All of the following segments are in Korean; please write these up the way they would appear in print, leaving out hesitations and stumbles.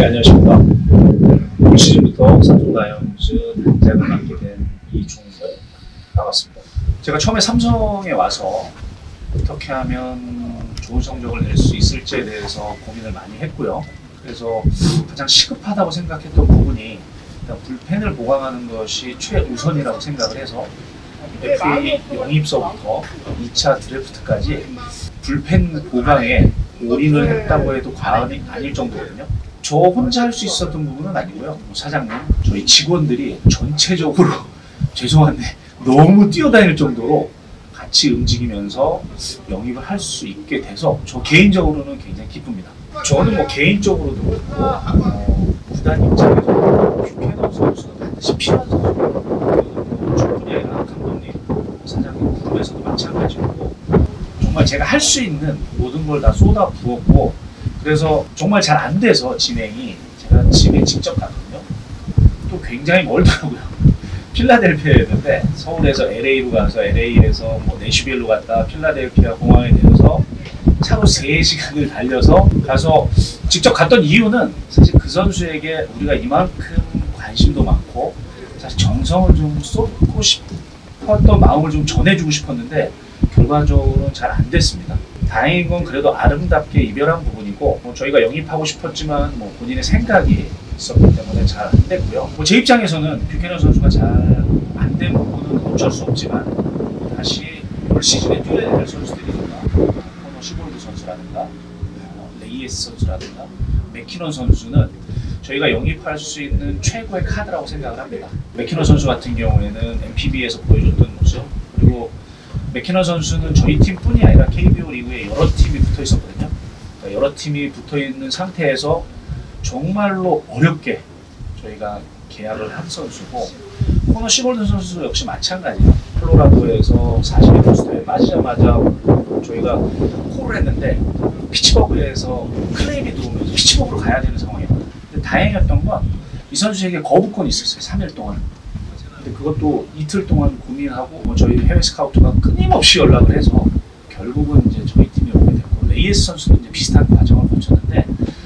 네, 안녕하십니까. 올 시즌부터 삼성 라이온즈 단장을 맡게 된 이종범 나왔습니다. 제가 처음에 삼성에 와서 어떻게 하면 좋은 성적을 낼 수 있을지에 대해서 고민을 많이 했고요. 그래서 가장 시급하다고 생각했던 부분이 일단 불펜을 보강하는 것이 최우선이라고 생각을 해서 FA 영입서부터 2차 드래프트까지 불펜 보강에 올인을 했다고 해도 과언이 아닐 정도거든요. 저 혼자 할 수 있었던 부분은 아니고요. 사장님, 저희 직원들이 전체적으로 죄송한데 너무 뛰어다닐 정도로 같이 움직이면서 영입을 할 수 있게 돼서 저 개인적으로는 굉장히 기쁩니다. 저는 뭐 개인적으로도 그렇고 구단 입장에서 뷰캐넌 선수는 반드시 필요한 선수고 저뿐이 아니라 감독님, 사장님 부름에서도 마찬가지고 정말 제가 할 수 있는 모든 걸 다 쏟아 부었고 그래서 정말 잘 안 돼서 진행이 제가 집에 직접 갔거든요. 또 굉장히 멀더라고요. 필라델피아였는데 서울에서 LA로 가서 LA에서 뭐 내슈빌로 갔다 필라델피아 공항에 내려서 차로 3시간을 달려서 가서 직접 갔던 이유는 사실 그 선수에게 우리가 이만큼 관심도 많고 사실 정성을 좀 쏟고 싶었던 마음을 좀 전해주고 싶었는데 결과적으로는 잘 안 됐습니다. 다행인 건 그래도 아름답게 이별한 부분이고 저희가 영입하고 싶었지만 본인의 생각이 있었기 때문에 잘 안 됐고요. 제 입장에서는 뷰캐넌 선수가 잘 안 된 부분은 어쩔 수 없지만 다시 올 시즌에 뛰어야 될 선수들이니까 코너 시볼드 선수라든가 레이에스 선수라든가 맥키넌 선수는 저희가 영입할 수 있는 최고의 카드라고 생각을 합니다. 맥키넌 선수 같은 경우에는 MPB에서 보여줬던 모습 그리고 맥키넌 선수는 저희 팀뿐이 아니라 KBO 리그에 여러 팀이 붙어 있었거든요. 그러니까 여러 팀이 붙어 있는 상태에서 정말로 어렵게 저희가 계약을 한 선수고 코너 시볼드 선수 역시 마찬가지예요. 콜로라도에서 40일 포스트에 빠지자마자 저희가 콜을 했는데 피츠버그에서 클레임이 들어오면서 피츠버그로 가야 되는 상황이었거든요. 근데 다행이었던 건 이 선수에게 거부권이 있었어요. 3일 동안. 근데 그것도 이틀 동안 고민하고 저희 해외 스카우트가 끊임없이 연락을 해서 결국은 이제 저희 팀에 오게 됐고 레이에스 선수도 이제 비슷한 과정을 거쳤는데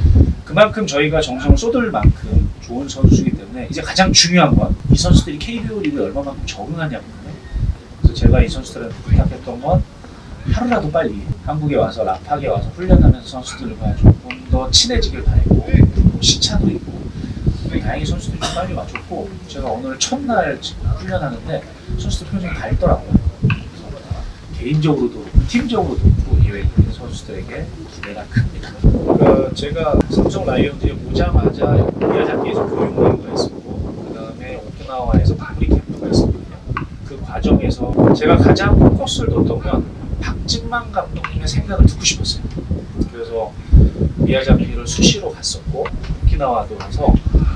그만큼 저희가 정성을 쏟을 만큼 좋은 선수이기 때문에 이제 가장 중요한 건 이 선수들이 KBO 리그에 얼마만큼 적응하냐거든요. 그래서 제가 이 선수들한테 부탁했던 건 하루라도 빨리 한국에 와서 라팍에 와서 훈련하면서 선수들과 조금 더 친해지길 바랬고 시차도 있고 다행히 선수들이 좀 빨리 와줬고 제가 오늘 첫날 훈련하는데 선수들 표정이 밝더라고요. 그래서 개인적으로도 팀적으로도 이 외국인 선수들에게 기대가 큽니다. 제가 삼성 라이온즈에 오자마자 미야자키에서 교육모임도 했었고 그 다음에 오키나와에서 마무리 캠프가 있었거든요. 그 과정에서 제가 가장 포커스를 뒀던 건 박진만 감독님의 생각을 듣고 싶었어요. 그래서 미야자키를 수시로 갔었고 오키나와도 가서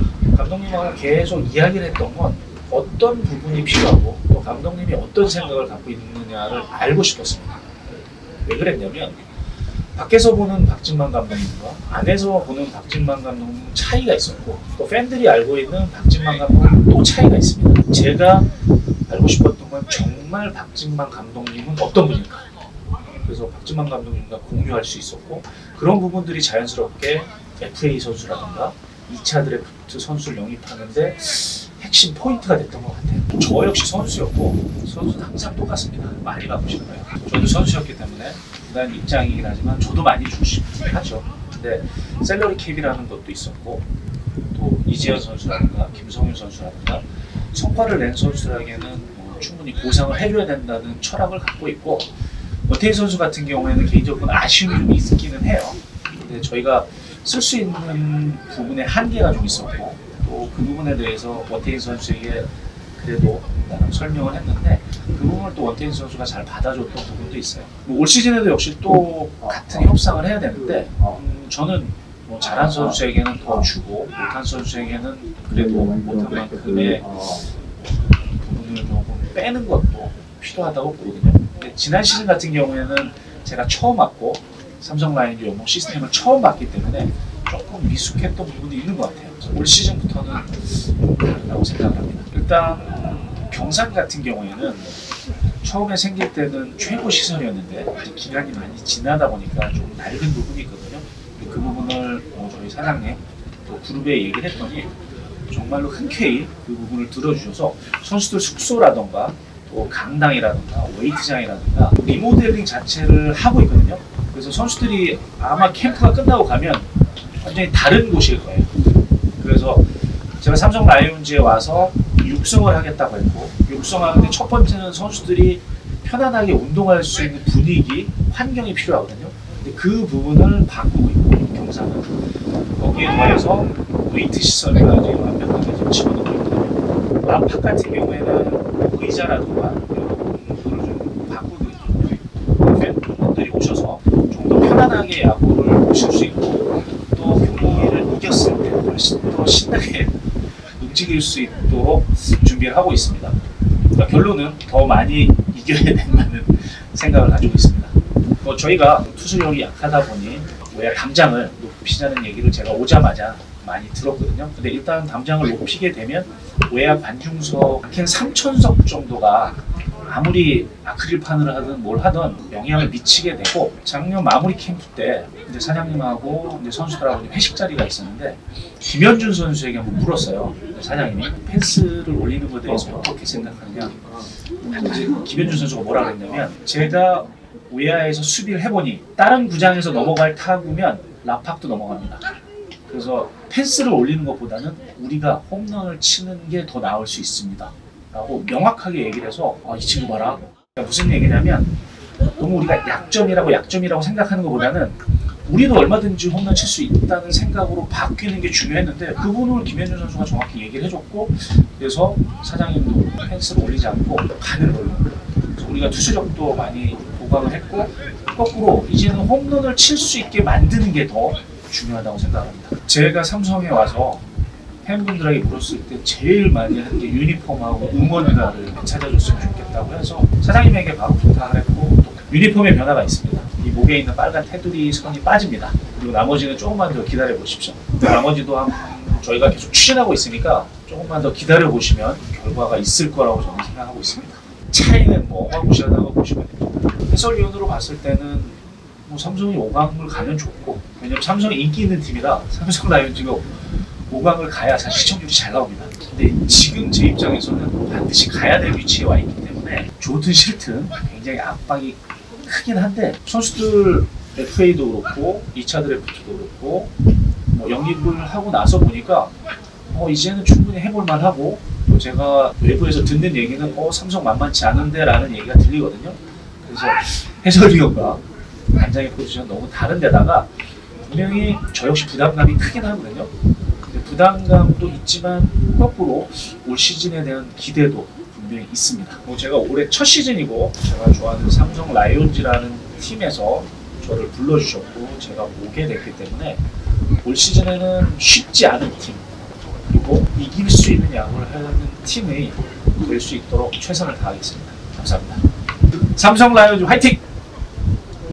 감독님하고 계속 이야기를 했던 건 어떤 부분이 필요하고 또 감독님이 어떤 생각을 갖고 있느냐를 알고 싶었습니다. 왜 그랬냐면 밖에서 보는 박진만 감독님과 안에서 보는 박진만 감독님 차이가 있었고 또 팬들이 알고 있는 박진만 감독님 또 차이가 있습니다. 제가 알고 싶었던 건 정말 박진만 감독님은 어떤 분일까? 그래서 박진만 감독님과 공유할 수 있었고 그런 부분들이 자연스럽게 FA 선수라든가 2차 드래프트 선수를 영입하는데 핵심 포인트가 됐던 것 같아요. 저 역시 선수였고 선수는 항상 똑같습니다. 많이 받고 싶어요. 저도 선수였기 때문에 구단 입장이긴 하지만 저도 많이 주고 싶긴 하죠. 근데 셀러리 캡이라는 것도 있었고 또 이재현 선수라든가 김성윤 선수라든가 성과를 낸 선수들에게는 충분히 보상을 해줘야 된다는 철학을 갖고 있고 원태인 선수 같은 경우에는 개인적으로 아쉬움이 좀 있기는 해요. 근데 저희가 쓸 수 있는 부분에 한계가 좀 있었고 또 그 부분에 대해서 원태인 선수에게 그래도 나름 설명을 했는데 그 부분을 또 원태인 선수가 잘 받아줬던 부분도 있어요. 올 시즌에도 역시 또 같은 협상을 해야 되는데 저는 잘한 선수에게는 더 주고 못한 선수에게는 그래도 못한 만큼의 부분을 조금 빼는 것도 필요하다고 보거든요. 근데 지난 시즌 같은 경우에는 제가 처음 왔고 삼성 라이온즈 연봉 시스템을 처음 봤기 때문에 조금 미숙했던 부분이 있는 것 같아요. 올 시즌부터는 다르다고 생각을 합니다. 일단 경산 같은 경우에는 처음에 생길 때는 최고 시설이었는데 이제 기간이 많이 지나다 보니까 좀 낡은 부분이 있거든요. 그 부분을 저희 사장님 또 그룹에 얘기를 했더니 정말로 흔쾌히 그 부분을 들어주셔서 선수들 숙소라던가 또 강당이라든가 웨이트장이라든가 리모델링 자체를 하고 있거든요. 그래서 선수들이 아마 캠프가 끝나고 가면 완전히 다른 곳일 거예요. 그래서 제가 삼성 라이온즈에 와서 육성을 하겠다고 했고, 육성하는데 첫 번째는 선수들이 편안하게 운동할 수 있는 분위기, 환경이 필요하거든요. 근데 그 부분을 바꾸고 있고, 경상은 거기에 더해서 웨이트 시설까지 완벽하게 지금 집어넣고 있거든요. 람팍 같은 경우에는 의자라든가 이런 부분을 좀 바꾸고 있거든요. 팬분들이 오셔서 좀 더 편안하게 야구를 보실 수 있고, 또 경기를 이겼을 때 훨씬 더 신나게 움직일 수 있도록 준비를 하고 있습니다. 그러니까 결론은 더 많이 이겨야 된다는 생각을 가지고 있습니다. 저희가 투수력이 약하다 보니 외야 담장을 높이자는 얘기를 제가 오자마자 많이 들었거든요. 근데 일단 담장을 높이게 되면 외야 관중석 한 3,000석 정도가 아무리 아크릴판을 하든 뭘 하든 영향을 미치게 되고, 작년 마무리 캠프 때 이제 사장님하고 이제 선수들하고 회식 자리가 있었는데 김현준 선수에게 한번 물었어요. 사장님이 펜스를 올리는 것에 대해서 어떻게 생각하느냐. 이제 김현준 선수가 뭐라 그랬냐면, 제가 외야에서 수비를 해보니 다른 구장에서 넘어갈 타구면 라팍도 넘어갑니다. 그래서 펜스를 올리는 것보다는 우리가 홈런을 치는 게 더 나을 수 있습니다 라고 명확하게 얘기를 해서, 이 친구 봐라. 그러니까 무슨 얘기냐면, 너무 우리가 약점이라고 생각하는 것보다는 우리도 얼마든지 홈런 칠 수 있다는 생각으로 바뀌는 게 중요했는데, 그 부분을 김현준 선수가 정확히 얘기를 해줬고, 그래서 사장님도 펜스를 올리지 않고 가는 걸로. 그래서 우리가 투수력도 많이 보강을 했고, 거꾸로 이제는 홈런을 칠 수 있게 만드는 게 더 중요하다고 생각합니다. 제가 삼성에 와서 팬분들에게 물었을 때 제일 많이 하는 게 유니폼하고 응원가를 찾아줬으면 좋겠다고 해서 사장님에게 바로 부탁을 했고, 또 유니폼의 변화가 있습니다. 이 목에 있는 빨간 테두리 선이 빠집니다. 그리고 나머지는 조금만 더 기다려 보십시오. 나머지도 저희가 계속 추진하고 있으니까 조금만 더 기다려 보시면 결과가 있을 거라고 저는 생각하고 있습니다. 차이는 뭐 어마무시하다고 보시면 됩니다. 해설위원으로 봤을 때는 삼성이 5강을 가면 좋고, 왜냐면 삼성이 인기 있는 팀이라 삼성 라이온즈가 5강을 가야 사실 시청률이 잘 나옵니다. 근데 지금 제 입장에서는 반드시 가야 될 위치에 와 있기 때문에 좋든 싫든 굉장히 압박이 크긴 한데, 선수들 FA도 그렇고 2차 드래프트도 그렇고 영입을 하고 나서 보니까 이제는 충분히 해볼 만하고, 또 제가 외부에서 듣는 얘기는 삼성 만만치 않은데 라는 얘기가 들리거든요. 그래서 해설위원과 단장의 포지션 너무 다른 데다가 분명히 저 역시 부담감이 크긴 하거든요. 근데 부담감도 있지만 거꾸로 올 시즌에 대한 기대도 분명히 있습니다. 제가 올해 첫 시즌이고, 제가 좋아하는 삼성 라이온즈라는 팀에서 저를 불러주셨고 제가 오게 됐기 때문에 올 시즌에는 쉽지 않은 팀, 그리고 이길 수 있는 야구를 하는 팀이 될 수 있도록 최선을 다하겠습니다. 감사합니다. 삼성 라이온즈 화이팅!